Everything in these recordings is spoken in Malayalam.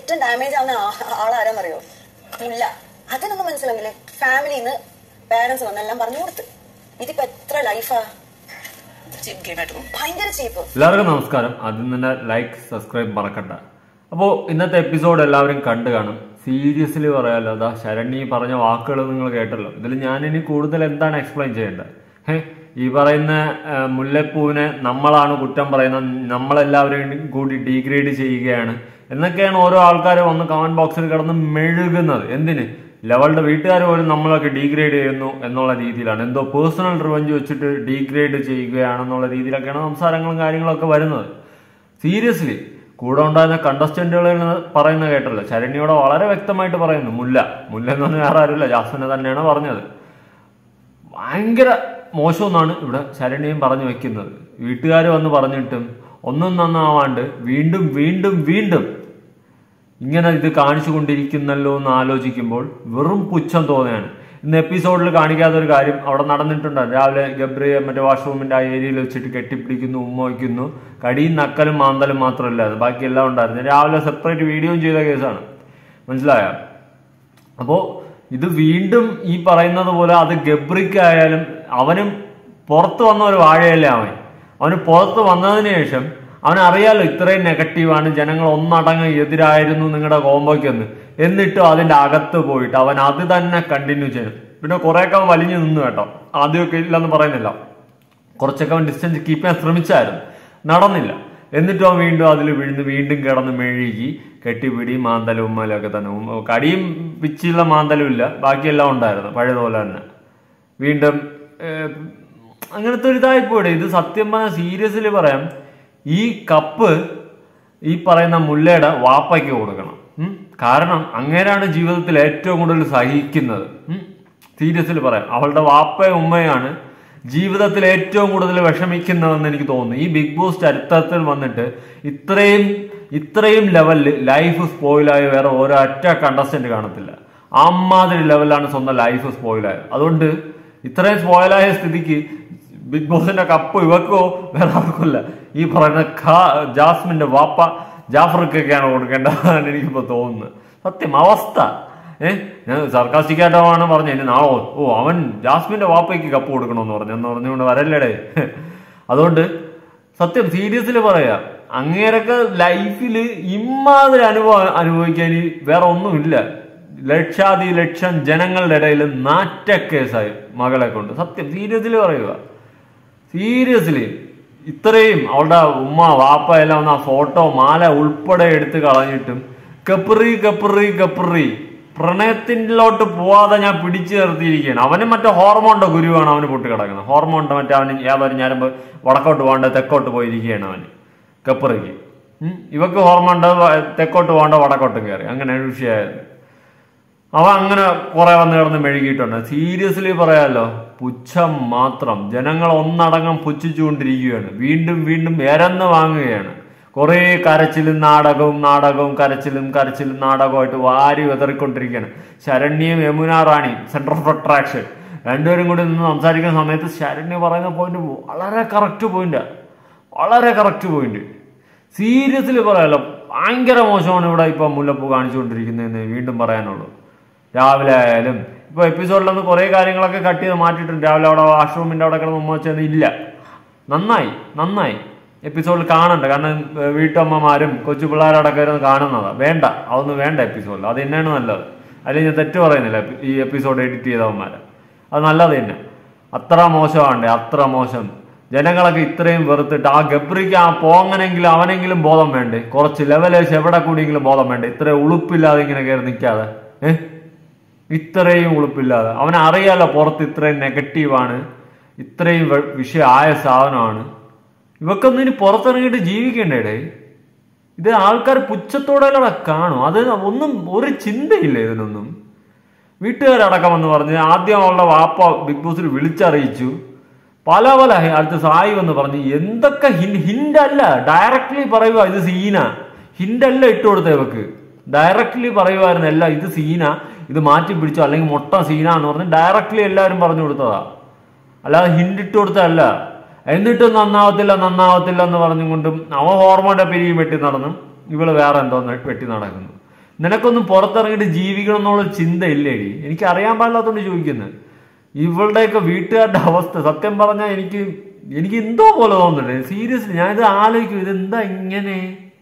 ഏറ്റവും ഡാമേജ് ആവുന്ന ആളാരാന്നറിയോ? മുല്ല. അതിനൊന്നും മനസ്സിലാവില്ലേ? ഫാമിലിന്ന് പേരൻസ് വന്നെല്ലാം പറഞ്ഞു കൊടുത്ത്. ഇതിപ്പോ എത്ര ലൈഫാ? ഭയങ്കര ചീപ്പ്. എല്ലാവർക്കും നമസ്കാരം. ആദ്യം തന്നെ ലൈക്ക് സബ്സ്ക്രൈബ് മറക്കണ്ട. അപ്പോൾ ഇന്നത്തെ എപ്പിസോഡ് എല്ലാവരും കണ്ടു കാണും. സീരിയസ്ലി പറയാലോ, അതാ ശരണ്യ പറഞ്ഞ വാക്കുകൾ നിങ്ങൾ കേട്ടല്ലോ. ഇതിൽ ഞാനിനി കൂടുതൽ എന്താണ് എക്സ്പ്ലെയിൻ ചെയ്യേണ്ടത്? ഈ പറയുന്ന മുല്ലപ്പൂവിനെ നമ്മളാണ് കുറ്റം പറയുന്നത്, നമ്മളെല്ലാവരും കൂടി ഡീഗ്രേഡ് ചെയ്യുകയാണ് എന്നൊക്കെയാണ് ഓരോ ആൾക്കാർ വന്ന് കമന്റ് ബോക്സിൽ കിടന്ന് മെഴുകുന്നത്. എന്തിന്? ലെവളുടെ വീട്ടുകാർ പോലും നമ്മളൊക്കെ ഡീഗ്രേഡ് ചെയ്യുന്നു എന്നുള്ള രീതിയിലാണ്, എന്തോ പേഴ്സണൽ റിവഞ്ച് വെച്ചിട്ട് ഡീഗ്രേഡ് ചെയ്യുകയാണെന്നുള്ള രീതിയിലൊക്കെയാണ് സംസാരങ്ങളും കാര്യങ്ങളൊക്കെ വരുന്നത്. സീരിയസ്ലി കൂടെ ഉണ്ടായിരുന്ന കണ്ടസ്റ്റന്റുകളിൽ പറയുന്ന കേട്ടല്ലോ, ശരണ്യയോടെ വളരെ വ്യക്തമായിട്ട് പറയുന്നു, മുല്ല എന്ന് പറഞ്ഞാൽ വേറെ ആരുമില്ല, ജാസ്മിനെ തന്നെയാണ് പറഞ്ഞത്. ഭയങ്കര മോശമെന്നാണ് ഇവിടെ ശരണ്യയും പറഞ്ഞു വെക്കുന്നത്. വീട്ടുകാർ വന്ന് പറഞ്ഞിട്ടും ഒന്നും നന്നാവാണ്ട് വീണ്ടും വീണ്ടും വീണ്ടും ഇങ്ങനെ ഇത് കാണിച്ചു കൊണ്ടിരിക്കുന്നല്ലോ എന്ന് ആലോചിക്കുമ്പോൾ വെറും പുച്ഛം തോന്നുകയാണ്. ഇന്ന് എപ്പിസോഡിൽ കാണിക്കാത്തൊരു കാര്യം അവിടെ നടന്നിട്ടുണ്ട്. രാവിലെ ഗബ്രിയെ മറ്റേ വാഷ്റൂമിന്റെ ആ ഏരിയയിൽ വെച്ചിട്ട് കെട്ടിപ്പിടിക്കുന്നു, ഉമ്മ വയ്ക്കുന്നു. കടിയും നക്കലും മാന്തലും മാത്രമല്ലാതെ ബാക്കിയെല്ലാം ഉണ്ടായിരുന്നു. രാവിലെ സെപ്പറേറ്റ് വീഡിയോയും ചെയ്ത കേസാണ്, മനസ്സിലായോ? അപ്പോൾ ഇത് വീണ്ടും ഈ പറയുന്നത് പോലെ അത് ഗബ്രിക്കായാലും അവനും പുറത്ത് വന്ന ഒരു വാഴയല്ലേ അവന് പുറത്ത് വന്നതിന് ശേഷം അവനറിയാലോ ഇത്രയും നെഗറ്റീവാണ്, ജനങ്ങൾ ഒന്നടങ്ങ് എതിരായിരുന്നു നിങ്ങളുടെ കോമ്പോയ്ക്കൊന്ന്, എന്നിട്ടും അതിന്റെ അകത്ത് പോയിട്ട് അവൻ അത് തന്നെ കണ്ടിന്യൂ ചെയ്യും. പിന്നെ കുറെയൊക്കെ അവൻ വലിഞ്ഞു നിന്നു കേട്ടോ, ആദ്യമൊക്കെ ഇല്ലെന്ന് പറയുന്നില്ല, കുറച്ചൊക്കെ അവൻ ഡിസ്റ്റൻസ് കീപ്പ് ചെയ്യാൻ ശ്രമിച്ചായിരുന്നു, നടന്നില്ല. എന്നിട്ടും അവൻ വീണ്ടും അതിൽ വീഴുന്നു, വീണ്ടും കിടന്ന് മെഴുകി കെട്ടിപ്പിടി മാന്തലും ഉമ്മലും ഒക്കെ തന്നെ. കടിയും പിച്ചിയുള്ള മാന്തലും ഇല്ല, ബാക്കിയെല്ലാം ഉണ്ടായിരുന്നു പഴയതുപോലെ തന്നെ. വീണ്ടും അങ്ങനത്തെ ഒരു ഇതായിപ്പോയി. ഇത് സത്യം പറഞ്ഞാൽ സീരിയസ്ലി പറയാം, ഈ കപ്പ് ഈ പറയുന്ന മുല്ലയുടെ വാപ്പയ്ക്ക് കൊടുക്കണം. കാരണം അങ്ങേരാണ് ജീവിതത്തിൽ ഏറ്റവും കൂടുതൽ സഹിക്കുന്നത്. സീരിയസ്ലി പറയാം, അവളുടെ വാപ്പയും ഉമ്മയാണ് ജീവിതത്തിൽ ഏറ്റവും കൂടുതൽ വിഷമിക്കുന്നതെന്ന് എനിക്ക് തോന്നുന്നു. ഈ ബിഗ് ബോസ് ചരിത്രത്തിൽ വന്നിട്ട് ഇത്രയും ലെവലിൽ ലൈഫ് സ്പോയിലായ വേറെ ഒരൊറ്റ കണ്ടസ്റ്റന്റ് കാണത്തില്ല. അമ്മാതിരി ലെവലിലാണ് സ്വന്തം ലൈഫ് സ്പോയിലായത്. അതുകൊണ്ട് ഇത്രയും സ്പോയിലായ സ്ഥിതിക്ക് ബിഗ് ബോസിന്റെ കപ്പ് ഇവക്കോ വേറെ ആർക്കുമില്ല, ഈ പറയുന്ന ജാസ്മിന്റെ വാപ്പ ജാഫർക്കൊക്കെയാണ് കൊടുക്കേണ്ടതാണ് എനിക്കിപ്പോ തോന്നുന്നത്. സത്യം അവസ്ഥ. ഞാൻ സർക്കാസ്റ്റിക്കായിട്ടാണ് പറഞ്ഞത്, ഇനി നാളോ അവൻ ജാസ്മിന്റെ വാപ്പയ്ക്ക് കപ്പ് കൊടുക്കണമെന്ന് പറഞ്ഞുകൊണ്ട് വരല്ലേടേ. അതുകൊണ്ട് സത്യം സീരിയസ്ലി പറയാ, അങ്ങേരൊക്കെ ലൈഫില് ഇമ്മാതിരി അനുഭവിക്കാൻ വേറെ ഒന്നുമില്ല. ലക്ഷം ജനങ്ങളുടെ ഇടയിൽ നാറ്റക്കേസായി മകളെ കൊണ്ട്. സത്യം സീരിയസ്ലി പറയുക, സീരിയസ്ലി ഇത്രയും അവളുടെ ഉമ്മ വാപ്പ എല്ലാം ഒന്ന് ആ ഫോട്ടോ മാല ഉൾപ്പെടെ എടുത്ത് കളഞ്ഞിട്ടും കപ്പറി പ്രണയത്തിലോട്ട് പോവാതെ ഞാൻ പിടിച്ചു നിർത്തിയിരിക്കുകയാണ്. അവന് മറ്റേ ഹോർമോണിന്റെ ഗുരുവാണ് അവന് പൊട്ടി കിടക്കുന്നത്. ഹോർമോണിന്റെ മറ്റേ അവന് യാതൊരു ഞാനും വടക്കോട്ട് പോകേണ്ട തെക്കോട്ട് പോയിരിക്കുകയാണ് അവന് കപ്പറിക്ക്. ഇവക്ക് ഹോർമോണിന്റെ തെക്കോട്ട് പോകേണ്ട വടക്കോട്ടും കയറി, അങ്ങനെ ഒരു വിഷയമായത്. അവൻ അങ്ങനെ കുറെ വന്ന് കിടന്ന് മെഴുകിയിട്ടുണ്ട്. സീരിയസ്ലി പറയാലോ, പുച്ഛം മാത്രം. ജനങ്ങൾ ഒന്നടങ്കം പുച്ഛിച്ചുകൊണ്ടിരിക്കുകയാണ്, വീണ്ടും വീണ്ടും എരന്ന് വാങ്ങുകയാണ്. കുറെ കരച്ചിലും നാടകവും കരച്ചിലും നാടകമായിട്ട് വാരി വിതറിക്കൊണ്ടിരിക്കുകയാണ്. ശരണ്യയും Yamuna Rani centre of attraction രണ്ടുപേരും കൂടി നിന്ന് സംസാരിക്കുന്ന സമയത്ത് ശരണ്യ പറയുന്ന പോയിന്റ് വളരെ കറക്റ്റ് പോയിന്റ്. സീരിയസ്ലി പറയാലോ, ഭയങ്കര മോശമാണ് ഇവിടെ ഇപ്പൊ മുല്ലപ്പൂ കാണിച്ചുകൊണ്ടിരിക്കുന്നതെന്ന് വീണ്ടും പറയാനുള്ളൂ. രാവിലെ ആയാലും ഇപ്പൊ എപ്പിസോഡിലൊന്ന് കുറെ കാര്യങ്ങളൊക്കെ കട്ട് ചെയ്ത് മാറ്റിയിട്ടുണ്ട്. രാവിലെ അവിടെ വാഷ്റൂമിന്റെ അവിടെ കിടന്ന് ഉമ്മ വെച്ചത് ഇല്ല. നന്നായി എപ്പിസോഡിൽ കാണണ്ട. കാരണം വീട്ടമ്മമാരും കൊച്ചു പിള്ളേരടക്കം ഇരുന്ന് കാണുന്നതാ. അതൊന്നും വേണ്ട എപ്പിസോഡിൽ. അത് തന്നെയാണ് നല്ലത്. അല്ലെങ്കിൽ ഞാൻ തെറ്റ് പറയുന്നില്ല, ഈ എപ്പിസോഡ് എഡിറ്റ് ചെയ്തവന്മാരെ. അത് നല്ലത് തന്നെ. അത്ര മോശം. ജനങ്ങളൊക്കെ ഇത്രയും വെറുത്തിട്ട് ആ ഗബ്രിക്ക് ആ പോങ്ങനെങ്കിലും അവനെങ്കിലും ബോധം വേണ്ടേ? കുറച്ച് ലെവലേഴ്സ് എവിടെ കൂടിയെങ്കിലും ബോധം വേണ്ടേ? ഇത്രയും ഉളുപ്പില്ലാതെ ഇങ്ങനെ കയറി നിൽക്കാതെ, ഇത്രയും ഉളുപ്പില്ലാതെ. അവനറിയാലോ പുറത്ത് ഇത്രയും നെഗറ്റീവാണ്, ഇത്രയും വിഷയമായ സാധനമാണ്. ഇവക്കൊന്നും ഇനി പുറത്തിറങ്ങിയിട്ട് ജീവിക്കണ്ടേ? ഇത് ആൾക്കാർ പുച്ഛത്തോടെ കാണും. അത് ഒന്നും ഒരു ചിന്തയില്ല ഇതിനൊന്നും. വീട്ടുകാരടക്കം എന്ന് പറഞ്ഞ് ആദ്യം അവളുടെ വാപ്പ ബിഗ് ബോസിൽ വിളിച്ചറിയിച്ചു. പല അടുത്ത് സായി എന്ന് പറഞ്ഞ് എന്തൊക്കെ ഹിൻഡല്ല, ഡയറക്ട്ലി പറയുക ഇത് സീന. ഹിൻഡല്ല ഇട്ട് കൊടുത്ത ഇവക്ക്, ഡയറക്ട്ലി പറയുമായിരുന്നു എല്ലാം ഇത് സീന, ഇത് മാറ്റി പിടിച്ചോ അല്ലെങ്കിൽ മൊട്ട സീന എന്ന് പറഞ്ഞ് ഡയറക്ട്ലി എല്ലാവരും പറഞ്ഞു കൊടുത്തതാ, അല്ലാതെ ഹിൻഡ് ഇട്ട് കൊടുത്തതല്ല. എന്നിട്ടും നന്നാവത്തില്ല എന്ന് പറഞ്ഞുകൊണ്ടും അവൻ ഹോർമോണിന്റെ പിരിയും വെട്ടി നടന്നും ഇവള് വേറെ എന്തോ വെട്ടി നടക്കുന്നു. നിനക്കൊന്നും പുറത്തിറങ്ങിയിട്ട് ജീവിക്കണം എന്നുള്ളൊരു ചിന്ത ഇല്ലേടി? എനിക്ക് അറിയാൻ പാടില്ലാത്തോണ്ട് ചോദിക്കുന്നത്. ഇവളുടെയൊക്കെ വീട്ടുകാരുടെ അവസ്ഥ സത്യം പറഞ്ഞാൽ എനിക്ക് എന്തോ പോലെ തോന്നുന്നുണ്ട്. സീരിയസ്ലി ഞാനിത് ആലോചിക്കും, ഇതെന്താ ഇങ്ങനെ?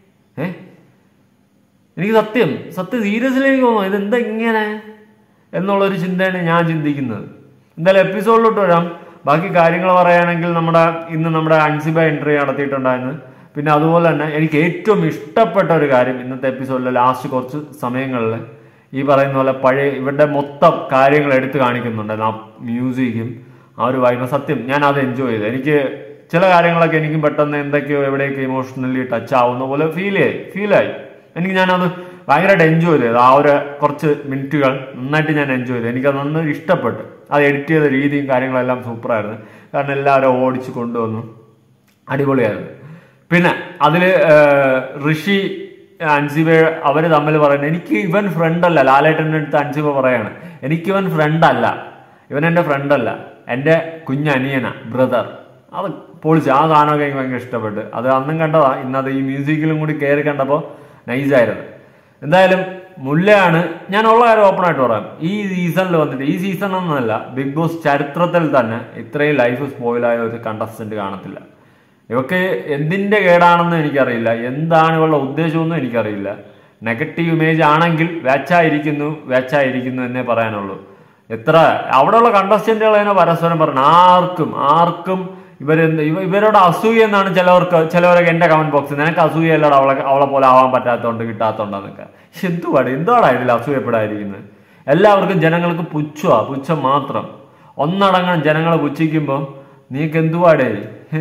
എനിക്ക് സത്യം സീരിയസ്ലി എനിക്ക് തോന്നുന്നു ഇതെന്താ ഇങ്ങനെ എന്നുള്ളൊരു ചിന്തയാണ് ഞാൻ ചിന്തിക്കുന്നത്. എന്തായാലും എപ്പിസോഡിലോട്ട് വരാം. ബാക്കി കാര്യങ്ങൾ പറയുകയാണെങ്കിൽ ഇന്ന് നമ്മുടെ അൻസിബ എൻട്രി നടത്തിയിട്ടുണ്ടായിരുന്നു. പിന്നെ അതുപോലെ തന്നെ എനിക്ക് ഏറ്റവും ഇഷ്ടപ്പെട്ട ഒരു കാര്യം ഇന്നത്തെ എപ്പിസോഡിലെ ലാസ്റ്റ് കുറച്ച് സമയങ്ങളിൽ ഈ പറയുന്ന പോലെ പഴയ ഇവരുടെ മൊത്തം കാര്യങ്ങൾ എടുത്ത് കാണിക്കുന്നുണ്ടായിരുന്നു. ആ മ്യൂസിക്കും ആ ഒരു വൈബ് സത്യം ഞാൻ അത് എൻജോയ് ചെയ്തു. എനിക്ക് ചില കാര്യങ്ങളൊക്കെ എനിക്കും പെട്ടെന്ന് എന്തൊക്കെയോ എവിടെയൊക്കെ ഇമോഷണലി ടച്ച് ആവുന്ന പോലെ ഫീലായി. ഞാനത് ഭയങ്കരമായിട്ട് എൻജോയ് ചെയ്തു. ആ ഒരു കുറച്ച് മിനിറ്റുകൾ നന്നായിട്ട് ഞാൻ എൻജോയ് ചെയ്തു. എനിക്കത് നന്നായി ഇഷ്ടപ്പെട്ടു. അത് എഡിറ്റ് ചെയ്ത രീതിയും കാര്യങ്ങളെല്ലാം സൂപ്പറായിരുന്നു. കാരണം എല്ലാവരും ഓടിച്ച് കൊണ്ടുവന്നു, അടിപൊളിയായിരുന്നു. പിന്നെ അതില് ഋഷി അൻസിബ അവര് തമ്മിൽ പറയുന്നത്, എനിക്ക് ഇവൻ ഫ്രണ്ടല്ല. ലാലേട്ടൻ്റെ അടുത്ത് അൻസിബ പറയാണ്, എനിക്കിവൻ ഫ്രണ്ടല്ല, ഇവൻ എൻ്റെ ഫ്രണ്ടല്ല, എൻ്റെ കുഞ്ഞനിയന, ബ്രദർ. അത് പൊളിച്ചു. ആ സാധനമൊക്കെ എനിക്ക് ഭയങ്കര ഇഷ്ടപ്പെട്ടു. അത് അന്നും കണ്ടതാ, ഇന്നത് ഈ മ്യൂസിക്കിലും കൂടി കയറി കണ്ടപ്പോൾ നൈസായിരുന്നു. എന്തായാലും മുല്ലയാണ്. ഞാൻ ഉള്ള കാര്യം ഓപ്പൺ ആയിട്ട് പറയാം. ഈ സീസണിൽ വന്നിട്ട്, ഈ സീസൺ ഒന്നല്ല, ബിഗ് ബോസ് ചരിത്രത്തിൽ തന്നെ ഇത്രയും ലൈഫ് സ്പോയിലായ ഒരു കണ്ടസ്റ്റന്റ് കാണത്തില്ല. ഇവക്ക് എന്തിന്റെ കേടാണെന്ന് എനിക്കറിയില്ല, എന്താണ് ഇവളുടെ ഉദ്ദേശമൊന്നും എനിക്കറിയില്ല. നെഗറ്റീവ് ഇമേജ് ആണെങ്കിൽ വേച്ചായിരിക്കുന്നു എന്നേ പറയാനുള്ളൂ. എത്ര അവിടെയുള്ള കണ്ടസ്റ്റന്റുകൾ തന്നെ പരസ്പരം പറഞ്ഞു, ആർക്കും ഇവരോട് അസൂയ എന്നാണ് ചിലവരൊക്കെ എന്റെ കമന്റ് ബോക്സിൽ, നിനക്ക് അസൂയ അല്ലടാ അവളെ പോലെ ആവാൻ പറ്റാത്തോണ്ട് കിട്ടാത്തോണ്ടെന്നൊക്കെ. എന്തുവാടാ ഇതിൽ അസൂയപ്പെടാതിരിക്കുന്നത്? എല്ലാവർക്കും ജനങ്ങൾക്ക് പുച്ഛം മാത്രം. ഒന്നടങ്കം ജനങ്ങളെ പുച്ഛിക്കുമ്പോൾ നീക്ക് എന്തുവാടേ?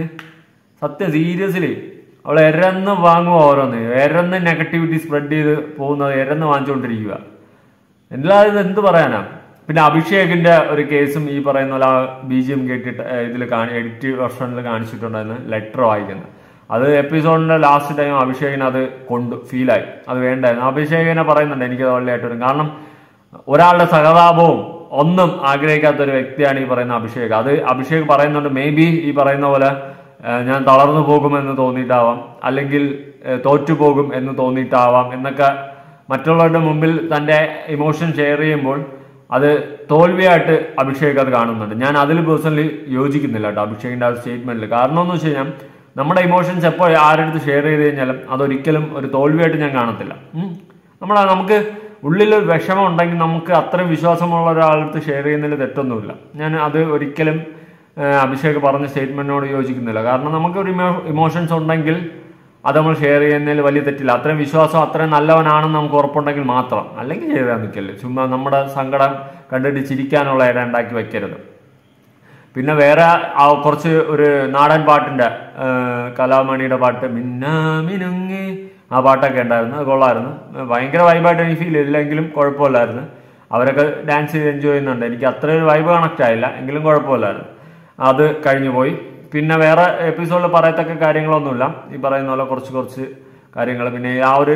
സത്യം സീരിയസ്ലി അവളെ എരന്ന് വാങ്ങുക, എരന്ന് നെഗറ്റിവിറ്റി സ്പ്രെഡ് ചെയ്ത് പോകുന്നത്, എരന്ന് വാങ്ങിച്ചുകൊണ്ടിരിക്കുക. എല്ലാവരും എന്ത് പറയാനാ? പിന്നെ അഭിഷേകിന്റെ ഒരു കേസും ഈ പറയുന്ന പോലെ BGM കേട്ടിട്ട് ഇതിൽ എഡിറ്റ് വെർഷനിൽ കാണിച്ചിട്ടുണ്ടായിരുന്നു, ലെറ്റർ വായിക്കുന്നത്. അത് എപ്പിസോഡിന്റെ ലാസ്റ്റ് ടൈം അഭിഷേകിന് അത് ഫീലായി, അത് വേണ്ടായിരുന്നു. അഭിഷേകിനെ പറയുന്നുണ്ട് എനിക്കത് വളരെയായിട്ട് വരും. കാരണം ഒരാളുടെ സഹതാപവും ഒന്നും ആഗ്രഹിക്കാത്ത ഒരു വ്യക്തിയാണ് ഈ പറയുന്ന അഭിഷേക്. അത് അഭിഷേക് പറയുന്നുണ്ട്, മേ ബി ഈ പറയുന്ന പോലെ ഞാൻ തളർന്നു പോകുമെന്ന് തോന്നിയിട്ടാവാം, അല്ലെങ്കിൽ തോറ്റുപോകും എന്ന് തോന്നിയിട്ടാവാം എന്നൊക്കെ മറ്റുള്ളവരുടെ മുമ്പിൽ തന്റെ ഇമോഷൻ ഷെയർ ചെയ്യുമ്പോൾ അത് തോൽവിയായിട്ട് അഭിഷേക് അത് കാണുന്നുണ്ട്. ഞാൻ അതിൽ പേഴ്സണലി യോജിക്കുന്നില്ല കേട്ടോ അഭിഷേകിന്റെ ആ സ്റ്റേറ്റ്മെന്റിൽ. കാരണം എന്ന് വെച്ച് കഴിഞ്ഞാൽ നമ്മുടെ ഇമോഷൻസ് എപ്പോൾ ആരെടുത്ത് ഷെയർ ചെയ്ത് കഴിഞ്ഞാലും അതൊരിക്കലും ഒരു തോൽവിയായിട്ട് ഞാൻ കാണത്തില്ല. നമുക്ക് ഉള്ളിലൊരു വിഷമം ഉണ്ടെങ്കിൽ നമുക്ക് അത്രയും വിശ്വാസമുള്ള ഒരാളടുത്ത് ഷെയർ ചെയ്യുന്നതിൽ തെറ്റൊന്നുമില്ല. ഞാൻ അത് ഒരിക്കലും അഭിഷേക് പറഞ്ഞ സ്റ്റേറ്റ്മെന്റിനോട് യോജിക്കുന്നില്ല. കാരണം നമുക്ക് ഒരു ഇമോഷൻസ് ഉണ്ടെങ്കിൽ അത് നമ്മൾ ഷെയർ ചെയ്യുന്നതിൽ വലിയ തെറ്റില്ല. അത്രയും വിശ്വാസം, അത്രയും നല്ലവനാണെന്ന് നമുക്ക് ഉറപ്പുണ്ടെങ്കിൽ മാത്രം, അല്ലെങ്കിൽ ഷെയർ ചെയ്യാൻ നിൽക്കല്ലേ. ചുമ്മാ നമ്മുടെ സങ്കടം കണ്ടിട്ട് ചിരിക്കാനുള്ള ഇട ഉണ്ടാക്കി വെക്കരുത്. പിന്നെ വേറെ കുറച്ച് ഒരു നാടൻ പാട്ടിന്റെ കലാമണിയുടെ പാട്ട് മിന്നാമിനുങ്ങി, ആ പാട്ടൊക്കെ ഉണ്ടായിരുന്നു. അത് കൊള്ളായിരുന്നു. ഭയങ്കര വൈബായിട്ട് എനിക്ക് ഫീൽ ചെയ്തില്ലെങ്കിലും കുഴപ്പമില്ലായിരുന്നു. അവരൊക്കെ ഡാൻസ് ചെയ്ത് എൻജോയ് ചെയ്യുന്നുണ്ട്. എനിക്ക് അത്ര ഒരു വൈബ് കണക്ട് ആയില്ല, എങ്കിലും കുഴപ്പമില്ലായിരുന്നു. അത് കഴിഞ്ഞു പോയി. പിന്നെ വേറെ എപ്പിസോഡിൽ പറയത്തക്ക കാര്യങ്ങളൊന്നുമില്ല. ഈ പറയുന്ന പോലെ കുറച്ച് കാര്യങ്ങൾ. പിന്നെ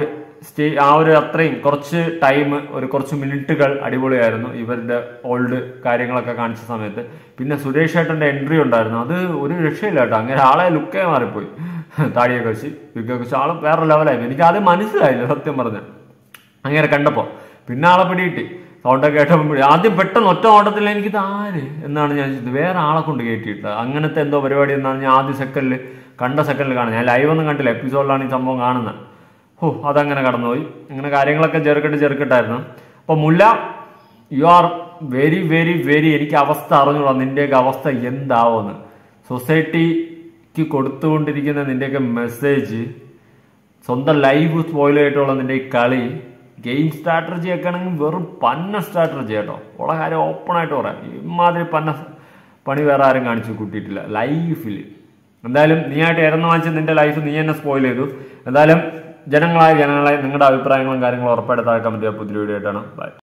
ആ ഒരു അത്രയും കുറച്ച് ടൈം, കുറച്ച് മിനിറ്റുകൾ അടിപൊളിയായിരുന്നു ഇവരുടെ ഓൾഡ് കാര്യങ്ങളൊക്കെ കാണിച്ച സമയത്ത്. പിന്നെ സുരേഷ് ഏട്ടന്റെ എൻട്രി ഉണ്ടായിരുന്നു. അത് ഒരു രക്ഷയില്ല കേട്ടോ. അങ്ങനെ ആളെ ലുക്കേ മാറിപ്പോയി. താടിയൊക്കെ വെച്ച് വിഗൊക്കെ വെച്ച് ആള് വേറെ ലെവലായി. എനിക്ക് ആദ്യം മനസ്സിലായില്ല സത്യം പറഞ്ഞ അങ്ങനെ കണ്ടപ്പോ. പിന്നെ ആളെ പിടികിട്ടി. സൗണ്ടൊക്കെ കേട്ടപ്പോൾ ആദ്യം പെട്ടെന്ന് ഒറ്റ ഓട്ടത്തിൽ എനിക്കിത് ആര് എന്നാണ് ഞാൻ ചിന്തിച്ചത്. വേറെ ആളെ കൊണ്ട് കയറ്റിയിട്ട് അങ്ങനത്തെ എന്തോ പരിപാടി എന്നാണ് ഞാൻ ആദ്യ സെക്കൻഡിൽ കാണുന്നത്. ഞാൻ ലൈവ് ഒന്നും കണ്ടില്ല, എപ്പിസോഡിലാണ് ഈ സംഭവം കാണുന്നത്. അതങ്ങനെ കടന്നുപോയി. അങ്ങനെ കാര്യങ്ങളൊക്കെ ചെറുക്കിട്ടായിരുന്നു. അപ്പൊ Mulla, you are very very very, എനിക്ക് അവസ്ഥ അറിഞ്ഞൂടാ നിന്റെയൊക്കെ അവസ്ഥ എന്താവുമെന്ന്. സൊസൈറ്റിക്ക് കൊടുത്തുകൊണ്ടിരിക്കുന്ന നിന്റെയൊക്കെ മെസ്സേജ്, സ്വന്തം ലൈഫ് സ്പോയിലായിട്ടുള്ള നിന്റെ ഈ കളി, ഗെയിം സ്ട്രാറ്റജി ഒക്കെ ആണെങ്കിൽ വെറും പന്ന സ്ട്രാറ്റജി കേട്ടോ. ഉള്ള കാര്യം ഓപ്പൺ ആയിട്ട് പറയാം. ഇമാതിരി പണി വേറെ ആരും കാണിച്ചു കൂട്ടിയിട്ടില്ല ലൈഫിൽ. എന്തായാലും നീ ആയിട്ട് ഇറന്നു വാങ്ങിച്ച് നിന്റെ ലൈഫ് നീ തന്നെ സ്പോയിൽ ചെയ്തു. എന്തായാലും ജനങ്ങളെ നിങ്ങളുടെ അഭിപ്രായങ്ങളും കാര്യങ്ങളും ഉറപ്പായിട്ട് താഴെ കമന്റ് ചെയ്യുക. പുതിയ വീഡിയോ ആയിട്ടാണ്. ബൈ.